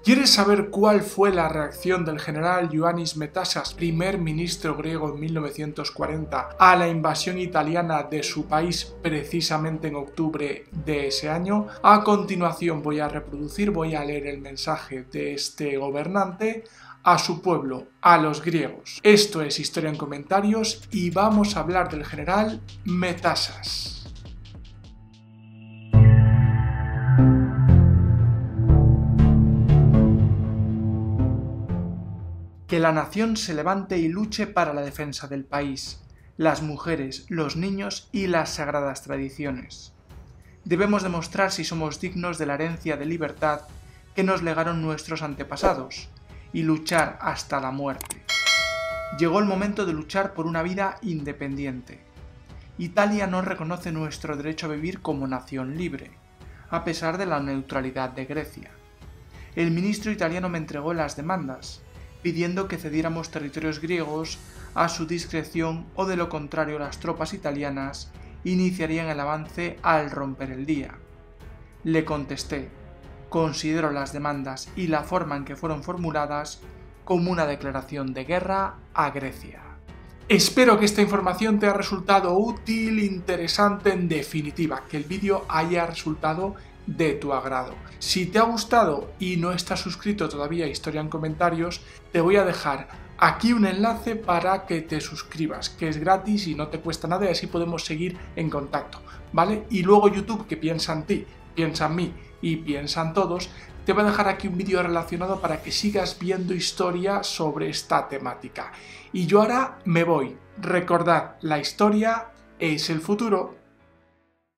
¿Quieres saber cuál fue la reacción del general Ioannis Metaxas, primer ministro griego en 1940, a la invasión italiana de su país precisamente en octubre de ese año? A continuación voy a leer el mensaje de este gobernante a su pueblo, a los griegos. Esto es Historia en Comentarios y vamos a hablar del general Metaxas. Que la nación se levante y luche para la defensa del país, las mujeres, los niños y las sagradas tradiciones. Debemos demostrar si somos dignos de la herencia de libertad que nos legaron nuestros antepasados y luchar hasta la muerte. Llegó el momento de luchar por una vida independiente. Italia no reconoce nuestro derecho a vivir como nación libre, a pesar de la neutralidad de Grecia. El ministro italiano me entregó las demandas, pidiendo que cediéramos territorios griegos a su discreción o de lo contrario las tropas italianas iniciarían el avance al romper el día. Le contesté, considero las demandas y la forma en que fueron formuladas como una declaración de guerra a Grecia. Espero que esta información te haya resultado útil, interesante, en definitiva, que el vídeo haya resultado de tu agrado. Si te ha gustado y no estás suscrito todavía a Historia en Comentarios, te voy a dejar aquí un enlace para que te suscribas, que es gratis y no te cuesta nada y así podemos seguir en contacto, ¿vale? Y luego YouTube, que piensa en ti, piensa en mí y piensa en todos, te va a dejar aquí un vídeo relacionado para que sigas viendo historia sobre esta temática. Y yo ahora me voy. Recordad, la historia es el futuro.